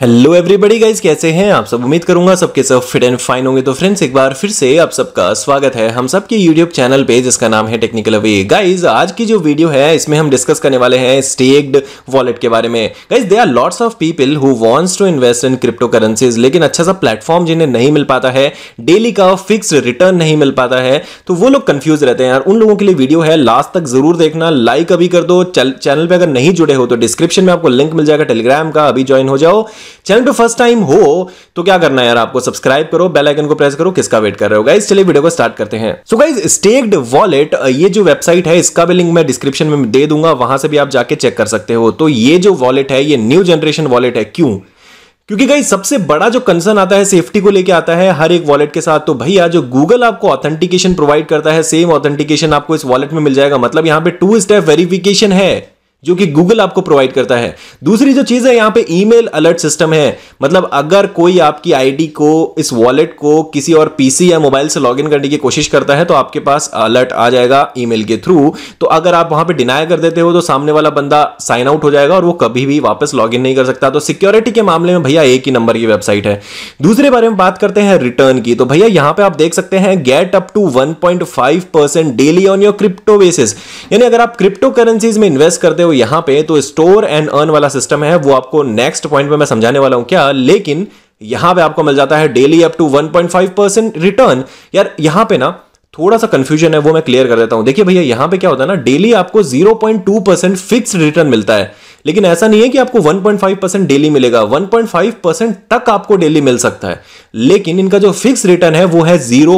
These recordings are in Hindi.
हेलो एवरीबॉडी गाइस, कैसे हैं आप सब। उम्मीद करूंगा सबके सब फिट एंड फाइन होंगे। तो फ्रेंड्स, एक बार फिर से आप सबका स्वागत है हम सबके यूट्यूब चैनल पे जिसका नाम है टेक्निकल अवे। गाइस, आज की जो वीडियो है इसमें हम डिस्कस करने वाले हैं स्टेक्ड वॉलेट के बारे में। Guys, there are lots of people who wants to invest in crypto currencies, लेकिन अच्छा सा प्लेटफॉर्म जिन्हें नहीं मिल पाता है, डेली का फिक्स रिटर्न नहीं मिल पाता है, तो वो लोग कंफ्यूज रहते हैं यार। उन लोगों के लिए वीडियो है, लास्ट तक जरूर देखना। लाइक अभी कर दो। चैनल पे अगर नहीं जुड़े हो तो डिस्क्रिप्शन में आपको लिंक मिल जाएगा टेलीग्राम का, अभी ज्वाइन हो जाओ। चैनल पे फर्स्ट टाइम हो तो क्या करना है यार, आपको सब्सक्राइब करो, बेल आइकन को प्रेस करो। किसका वेट कर रहे हो गाइस, चलिए वीडियो को स्टार्ट करते हैं। सो गाइस, स्टेक्ड वॉलेट, ये जो वेबसाइट है इसका भी लिंक मैं डिस्क्रिप्शन में दे दूंगा, वहां से भी आप जाके चेक कर सकते हो। तो ये जो वॉलेट है ये न्यू जनरेशन वॉलेट है। क्यों? क्योंकि गाइस सबसे बड़ा जो कंसर्न आता है सेफ्टी को लेके आता है हर एक वॉलेट के साथ। तो भैया जो गूगल आपको ऑथेंटिकेशन प्रोवाइड करता है, सेम ऑथेंटिकेशन आपको इस वॉलेट में मिल जाएगा। मतलब यहां पे 2 स्टेप वेरिफिकेशन है जो कि गूगल आपको प्रोवाइड करता है। दूसरी जो चीज है, यहां पे ईमेल अलर्ट सिस्टम है। मतलब अगर कोई आपकी आईडी को, इस वॉलेट को किसी और पीसी या मोबाइल से लॉगिन करने की कोशिश करता है तो आपके पास अलर्ट आ जाएगा ईमेल के थ्रू। तो अगर आप वहां पे डिनाई कर देते हो तो सामने वाला बंदा साइन आउट हो जाएगा और वो कभी भी वापस लॉगिन नहीं कर सकता। तो सिक्योरिटी के मामले में भैया एक ही नंबर की वेबसाइट है। दूसरे बारे में बात करते हैं रिटर्न की। तो भैया यहां पे आप देख सकते हैं get up to 1.5% daily on your crypto basis. यानी अगर आप क्रिप्टो करेंसीज में इन्वेस्ट करते हो यहां पे, तो स्टोर एंड अर्न वाला सिस्टम है, वो आपको नेक्स्ट पॉइंट में मैं समझाने वाला हूं क्या। लेकिन यहां पे आपको मिल जाता है डेली अप टू 1.5% रिटर्न। यार यहां पे ना थोड़ा सा कंफ्यूजन है, वो मैं क्लियर कर देता हूं। देखिए भैया, यहां पे क्या होता है ना, डेली आपको 0.2% फिक्स्ड रिटर्न मिलता है। लेकिन ऐसा नहीं है कि आपको 1.5% डेली मिलेगा, 1.5% तक आपको डेली मिल सकता है। लेकिन इनका जो फिक्स रिटर्न है वो है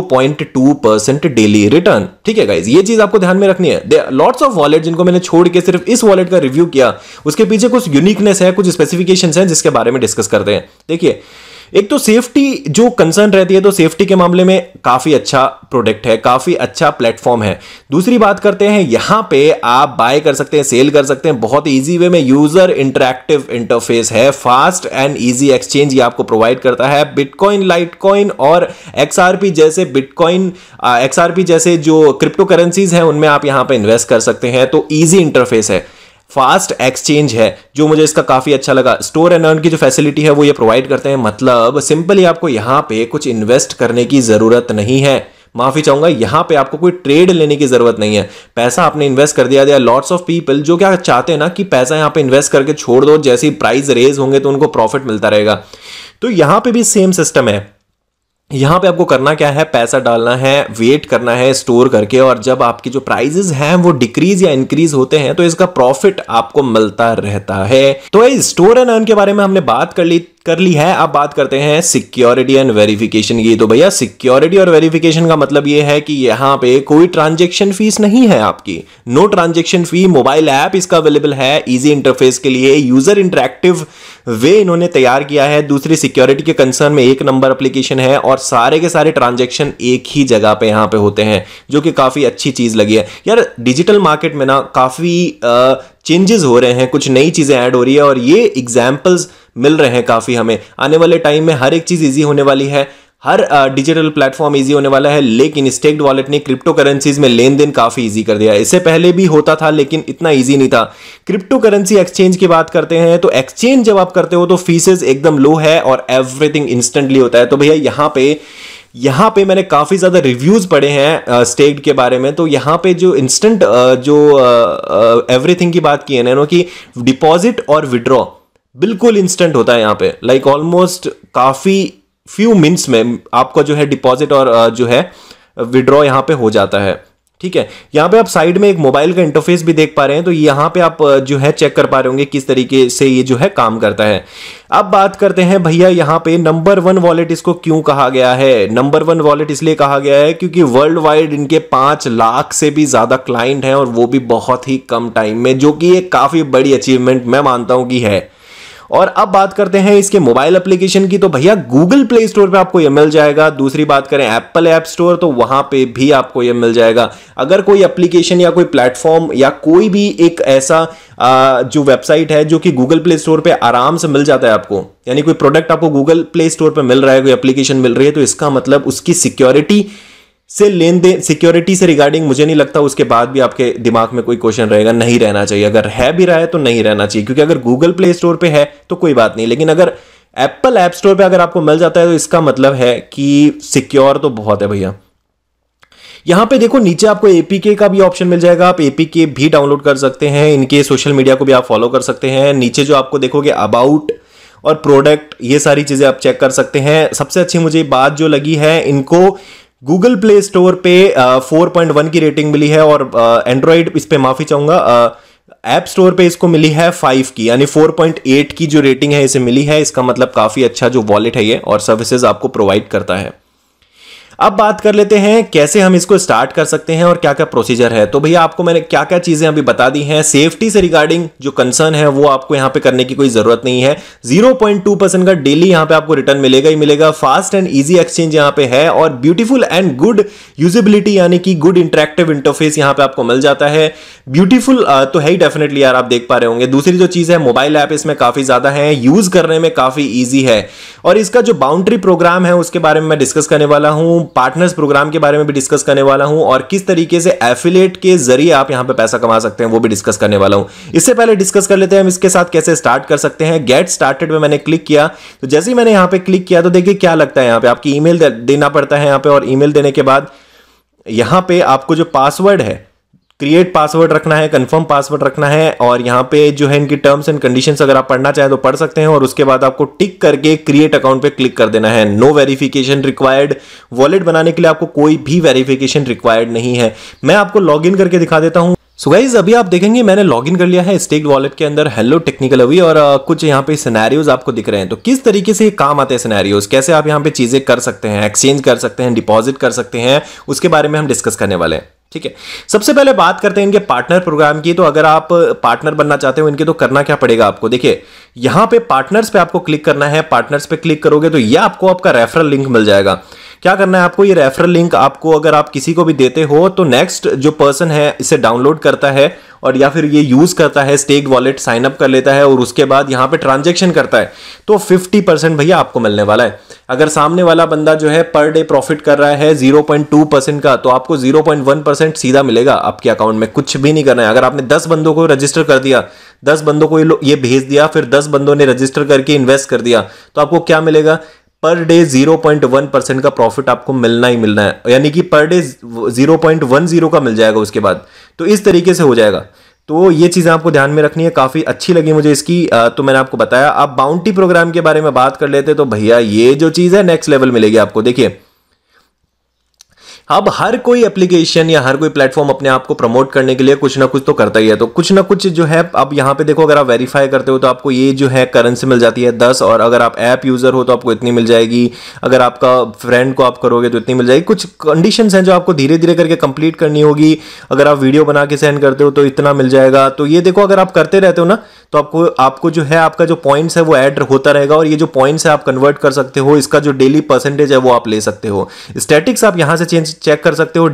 0.2% डेली रिटर्न। ठीक है गाइज, ये चीज आपको ध्यान में रखनी है। लॉट्स ऑफ वॉलेट जिनको मैंने छोड़ के सिर्फ इस वॉलेट का रिव्यू किया, उसके पीछे कुछ यूनिकनेस है, कुछ स्पेसिफिकेशंस हैं जिसके बारे में डिस्कस करते हैं। देखिए, एक तो सेफ्टी जो कंसर्न रहती है, तो सेफ्टी के मामले में काफी अच्छा प्रोडक्ट है, काफी अच्छा प्लेटफॉर्म है। दूसरी बात करते हैं, यहां पे आप बाय कर सकते हैं, सेल कर सकते हैं बहुत इजी वे में। यूजर इंटरैक्टिव इंटरफेस है, फास्ट एंड इजी एक्सचेंज ये आपको प्रोवाइड करता है। बिटकॉइन, लाइटकॉइन और एक्सआरपी जैसे एक्सआरपी जैसे जो क्रिप्टो करेंसीज हैं उनमें आप यहां पे इन्वेस्ट कर सकते हैं। तो इजी इंटरफेस है, फास्ट एक्सचेंज है, जो मुझे इसका काफी अच्छा लगा। स्टोर एंड अर्न की जो फैसिलिटी है वो ये प्रोवाइड करते हैं। मतलब सिंपली आपको यहां पे कुछ इन्वेस्ट करने की जरूरत नहीं है। माफी चाहूंगा, यहां पे आपको कोई ट्रेड लेने की जरूरत नहीं है। पैसा आपने इन्वेस्ट कर दिया। लॉट्स ऑफ पीपल जो क्या चाहते हैं ना कि पैसा यहां पे इन्वेस्ट करके छोड़ दो, जैसे ही प्राइस रेज होंगे तो उनको प्रॉफिट मिलता रहेगा। तो यहां पे भी सेम सिस्टम है। यहां पे आपको करना क्या है, पैसा डालना है, वेट करना है स्टोर करके, और जब आपकी जो प्राइजेस हैं वो डिक्रीज या इंक्रीज होते हैं तो इसका प्रॉफिट आपको मिलता रहता है। तो स्टोर एंड अर्न के बारे में हमने बात कर ली है। अब बात करते हैं सिक्योरिटी एंड वेरिफिकेशन की। तो भैया सिक्योरिटी और वेरिफिकेशन का मतलब यह है कि यहां पे कोई ट्रांजैक्शन फीस नहीं है आपकी, no transaction fee. Mobile app इसका अवेलेबल है इजी इंटरफेस के लिए, यूजर इंटरैक्टिव वे इन्होंने तैयार किया है। दूसरी, सिक्योरिटी के कंसर्न में एक नंबर एप्लीकेशन है और सारे के सारे ट्रांजैक्शन एक ही जगह पे यहां पे होते हैं, जो कि काफी अच्छी चीज लगी है यार। डिजिटल मार्केट में ना काफी चेंजेस हो रहे हैं, कुछ नई चीजें ऐड हो रही है और ये एग्जांपल्स मिल रहे हैं काफी हमें। आने वाले टाइम में हर एक चीज इजी होने वाली है, हर डिजिटल प्लेटफॉर्म इजी होने वाला है। लेकिन स्टेक्ड वॉलेट ने क्रिप्टो करेंसीज में लेन देन काफी इजी कर दिया है। इससे पहले भी होता था लेकिन इतना इजी नहीं था। क्रिप्टो करेंसी एक्सचेंज की बात करते हैं तो एक्सचेंज जब आप करते हो तो फीसेस एकदम लो है और एवरीथिंग इंस्टेंटली होता है। तो भैया यहां पे मैंने काफी ज्यादा रिव्यूज पढ़े हैं स्टेक्ड के बारे में। तो यहां पे जो इंस्टेंट एवरीथिंग की बात की है ना, कि डिपॉजिट और विड्रॉ बिल्कुल इंस्टेंट होता है यहां पे। लाइक ऑलमोस्ट काफी फ्यू मिनट्स में आपका जो है डिपॉजिट और जो है विड्रॉ यहां पे हो जाता है। ठीक है, यहां पे आप साइड में एक मोबाइल का इंटरफेस भी देख पा रहे हैं। तो यहां पे आप जो है चेक कर पा रहे होंगे किस तरीके से ये जो है काम करता है। अब बात करते हैं भैया, यहां पे नंबर 1 वॉलेट इसको क्यों कहा गया है। नंबर 1 वॉलेट इसलिए कहा गया है क्योंकि वर्ल्ड वाइड इनके 5 लाख से भी ज्यादा क्लाइंट हैं और वो भी बहुत ही कम टाइम में, जो कि एक काफी बड़ी अचीवमेंट मैं मानता हूं कि है। और अब बात करते हैं इसके मोबाइल एप्लीकेशन की। तो भैया गूगल प्ले स्टोर पे आपको ये मिल जाएगा। दूसरी बात करें एप्पल ऐप स्टोर, तो वहां पे भी आपको ये मिल जाएगा। अगर कोई एप्लीकेशन या कोई प्लेटफॉर्म या कोई भी एक ऐसा जो वेबसाइट है जो कि गूगल प्ले स्टोर पे आराम से मिल जाता है आपको, यानी कोई प्रोडक्ट आपको गूगल प्ले स्टोर पे मिल रहा है, कोई एप्लीकेशन मिल रही है, तो इसका मतलब उसकी सिक्योरिटी से लेन देन, सिक्योरिटी से रिगार्डिंग मुझे नहीं लगता उसके बाद भी आपके दिमाग में कोई क्वेश्चन रहेगा। नहीं रहना चाहिए। अगर है भी रहा है तो नहीं रहना चाहिए, क्योंकि अगर गूगल प्ले स्टोर पे है तो कोई बात नहीं, लेकिन अगर एप्पल ऐप स्टोर पे अगर आपको मिल जाता है तो इसका मतलब है कि सिक्योर तो बहुत है भैया। यहां पे देखो नीचे आपको एपीके का भी ऑप्शन मिल जाएगा, आप एपीके भी डाउनलोड कर सकते हैं, इनके सोशल मीडिया को भी आप फॉलो कर सकते हैं। नीचे जो आपको देखोगे अबाउट और प्रोडक्ट, ये सारी चीजें आप चेक कर सकते हैं। सबसे अच्छी मुझे बात जो लगी है, इनको गूगल प्ले स्टोर पे 4.1 की रेटिंग मिली है और एंड्रॉइड इस पे माफी चाहूंगा ऐप स्टोर पे इसको मिली है 5 की, यानी 4.8 की जो रेटिंग है इसे मिली है। इसका मतलब काफी अच्छा जो वॉलेट है ये और सर्विसेज आपको प्रोवाइड करता है। अब बात कर लेते हैं कैसे हम इसको स्टार्ट कर सकते हैं और क्या क्या प्रोसीजर है। तो भैया आपको मैंने क्या क्या चीजें अभी बता दी हैं। सेफ्टी से रिगार्डिंग जो कंसर्न है वो आपको यहां पे करने की कोई जरूरत नहीं है। 0.2% का डेली यहां पे आपको रिटर्न मिलेगा ही मिलेगा। फास्ट एंड इजी एक्सचेंज यहां पे है और ब्यूटीफुल एंड गुड यूजेबिलिटी यानी कि गुड इंटरेक्टिव इंटरफेस यहां पे आपको मिल जाता है। ब्यूटीफुल तो है ही डेफिनेटली यार, आप देख पा रहे होंगे। दूसरी जो चीज है, मोबाइल ऐप इसमें काफी ज्यादा है, यूज करने में काफी ईजी है और इसका जो बाउंड्री प्रोग्राम है उसके बारे में मैं डिस्कस करने वाला हूं, पार्टनर्स प्रोग्राम के बारे में भी डिस्कस करने वाला हूं और किस तरीके से एफिलिएट के जरिए आप यहां पे पैसा कमा सकते हैं वो भी डिस्कस करने वाला हूं। इससे पहले डिस्कस कर लेते हैं हम इसके साथ कैसे स्टार्ट कर सकते हैं। गेट स्टार्टेड में मैंने क्लिक किया तो जैसे ही मैंने यहां पे क्लिक किया तो देखिए क्या लगता है, यहां पे आपकी ईमेल देना पड़ता है यहां पे और ईमेल देने के बाद यहां पे आपको जो पासवर्ड है, क्रिएट पासवर्ड रखना है, कंफर्म पासवर्ड रखना है और यहां पे जो है इनकी टर्म्स एंड कंडीशंस अगर आप पढ़ना चाहें तो पढ़ सकते हैं और उसके बाद आपको टिक करके क्रिएट अकाउंट पे क्लिक कर देना है। No verification required. वॉलेट बनाने के लिए आपको कोई भी वेरिफिकेशन रिक्वायर्ड नहीं है। मैं आपको लॉगिन करके दिखा देता हूं। सो गाइज अभी आप देखेंगे मैंने लॉगिन कर लिया है स्टेक्ड वॉलेट के अंदर। हेलो टेक्निकल अभी और कुछ यहाँ पे सिनेरियोज आपको दिख रहे हैं। तो किस तरीके से काम आते हैं सिनेरियोज, कैसे आप यहाँ पे चीजें कर सकते हैं, एक्सचेंज कर सकते हैं, डिपॉजिट कर सकते हैं, उसके बारे में हम डिस्कस करने वाले हैं। ठीक है, सबसे पहले बात करते हैं इनके पार्टनर प्रोग्राम की। तो अगर आप पार्टनर बनना चाहते हो इनके तो करना क्या पड़ेगा आपको, देखिए यहां पे पार्टनर्स पे आपको क्लिक करना है। पार्टनर्स पे क्लिक करोगे तो ये आपको आपका रेफरल लिंक मिल जाएगा। क्या करना है आपको, ये रेफरल लिंक आपको अगर आप किसी को भी देते हो तो नेक्स्ट जो पर्सन है इसे डाउनलोड करता है और या फिर ये यूज करता है स्टेक्ड वॉलेट, साइन अप कर लेता है और उसके बाद यहां पे ट्रांजैक्शन करता है तो 50% भैया आपको मिलने वाला है। अगर सामने वाला बंदा जो है पर डे प्रॉफिट कर रहा है 0.2% का तो आपको 0.1% सीधा मिलेगा आपके अकाउंट में। कुछ भी नहीं करना है। अगर आपने 10 बंदों को रजिस्टर कर दिया, 10 बंदों को ये भेज दिया, फिर 10 बंदों ने रजिस्टर करके इन्वेस्ट कर दिया तो आपको क्या मिलेगा, पर डे 0.1% का प्रॉफिट आपको मिलना ही मिलना है, यानी कि पर डे 0.10 का मिल जाएगा उसके बाद। तो इस तरीके से हो जाएगा। तो ये चीजें आपको ध्यान में रखनी है, काफी अच्छी लगी मुझे इसकी तो मैंने आपको बताया। अब बाउंटी प्रोग्राम के बारे में बात कर लेते तो भैया ये जो चीज है नेक्स्ट लेवल मिलेगी आपको। देखिए अब हर कोई एप्लीकेशन या हर कोई प्लेटफॉर्म अपने आप को प्रमोट करने के लिए कुछ ना कुछ तो करता ही है, तो कुछ ना कुछ जो है अब यहाँ पे देखो अगर आप वेरीफाई करते हो तो आपको ये जो है करेंसी मिल जाती है 10 और अगर आप ऐप यूजर हो तो आपको इतनी मिल जाएगी, अगर आपका फ्रेंड को आप करोगे तो इतनी मिल जाएगी। कुछ कंडीशंस हैं जो आपको धीरे धीरे करके कंप्लीट करनी होगी। अगर आप वीडियो बना के सेंड करते हो तो इतना मिल जाएगा। तो ये देखो अगर आप करते रहते हो ना तो आपको जो है आपका जो पॉइंट्स है वो ऐड होता रहेगा और ये जो पॉइंट्स है आप कन्वर्ट कर सकते हो। इसका जो डेली परसेंटेज है वो आप ले सकते हो। स्टैटिक्स आप यहां से चेक कर सकते हो।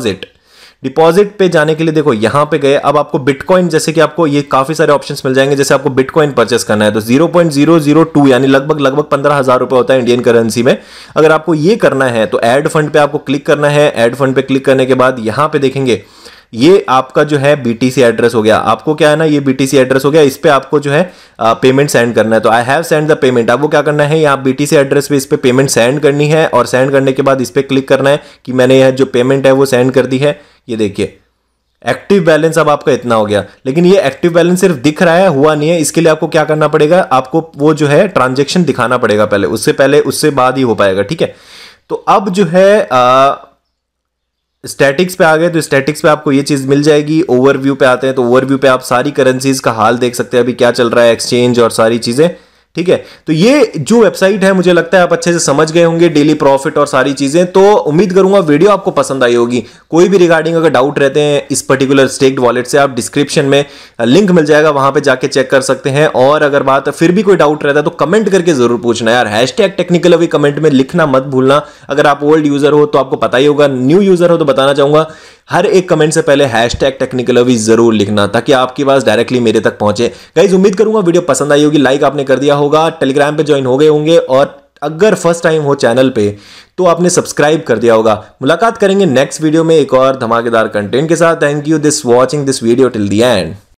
डिपॉजिट पे जाने के लिए देखो यहां पे गए, अब आपको बिटकॉइन, जैसे कि आपको ये काफी सारे ऑप्शंस मिल जाएंगे। जैसे आपको बिटकॉइन परचेस करना है तो 0.002 यानी लगभग 15,000 रुपए होता है इंडियन करेंसी में। अगर आपको ये करना है तो ऐड फंड पे आपको क्लिक करना है। ऐड फंड पे क्लिक करने के बाद यहां पे देखेंगे ये आपका जो है BTC एड्रेस हो गया। आपको क्या है ना, ये BTC एड्रेस हो गया, इस पे आपको जो है पेमेंट सेंड करना है। तो I have send the payment, आपको क्या करना है, यहाँ BTC एड्रेस पे इस पे पेमेंट सेंड करनी है और सेंड करने के बाद इस पे क्लिक करना है कि मैंने यह जो पेमेंट है वो सेंड कर दी है। ये देखिए एक्टिव बैलेंस अब आपका इतना हो गया, लेकिन ये एक्टिव बैलेंस सिर्फ दिख रहा है, हुआ नहीं है। इसके लिए आपको क्या करना पड़ेगा, आपको वो जो है ट्रांजेक्शन दिखाना पड़ेगा पहले, उससे बाद ही हो पाएगा। ठीक है, तो अब जो है स्टैटिक्स पे आ गए तो स्टैटिक्स पे आपको ये चीज मिल जाएगी। ओवरव्यू पे आते हैं तो ओवरव्यू पे आप सारी करेंसीज का हाल देख सकते हैं, अभी क्या चल रहा है, एक्सचेंज और सारी चीजें। ठीक है, तो ये जो वेबसाइट है मुझे लगता है आप अच्छे से समझ गए होंगे, डेली प्रॉफिट और सारी चीजें। तो उम्मीद करूंगा वीडियो आपको पसंद आई होगी। कोई भी रिगार्डिंग अगर डाउट रहते हैं इस पर्टिकुलर स्टेक्ड वॉलेट से, आप डिस्क्रिप्शन में लिंक मिल जाएगा, वहां पे जाके चेक कर सकते हैं। और अगर बात फिर भी कोई डाउट रहता है तो कमेंट करके जरूर पूछना यार। #टेक्निकल अभी कमेंट में लिखना मत भूलना। अगर आप ओल्ड यूजर हो तो आपको पता ही होगा, न्यू यूजर हो तो बताना चाहूंगा हर एक कमेंट से पहले #टेक्निकल अभी जरूर लिखना ताकि आपकी बात डायरेक्टली मेरे तक पहुंचे। गाइस उम्मीद करूंगा वीडियो पसंद आई होगी, लाइक आपने कर दिया होगा, टेलीग्राम पे ज्वाइन हो गए होंगे और अगर फर्स्ट टाइम हो चैनल पे तो आपने सब्सक्राइब कर दिया होगा। मुलाकात करेंगे नेक्स्ट वीडियो में एक और धमाकेदार कंटेंट के साथ। Thank you this watching this video till the and.